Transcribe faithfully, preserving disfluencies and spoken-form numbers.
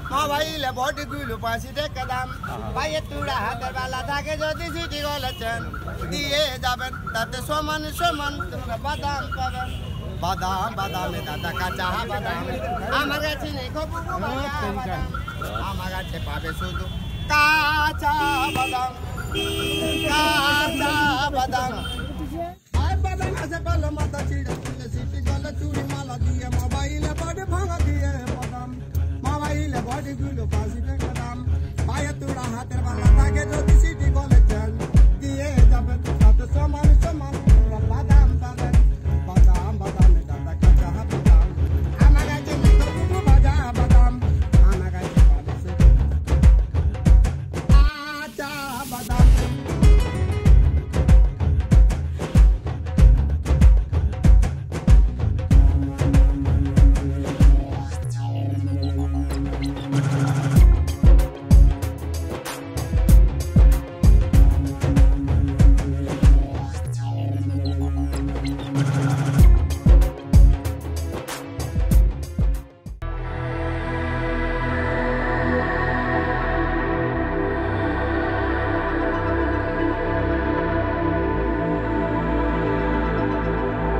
মোবাইলে বডি গুলো পাশি টাকা দাম পায়ে তুড়া হাতের বেলা থাকে যদি সিটি বলেছেন দিয়ে যাবেন তাতে সমান সমান তোমরা বাদাম পাবেন বাদাম বাদামে দাদা কাঁচা বাদাম আমার কাছে নেই খবর আমার কাছে পাবে শুধু কাঁচা বাদাম কাঁচা বাদাম আর বাদাম আছে কলম মাথা ছিঁড়ে তুলে সিটি গলে চুরি মালা দিয়ে মোবাইলে বডি ভাঙা দিয়ে বাদাম মোবাইলে বডি গুলো পাশি টাকা দাম পায়ে তুড়া হাতের বেলা থাকে যদি সিটি বলেছেন দিয়ে যাবেন তাতে সমান সমান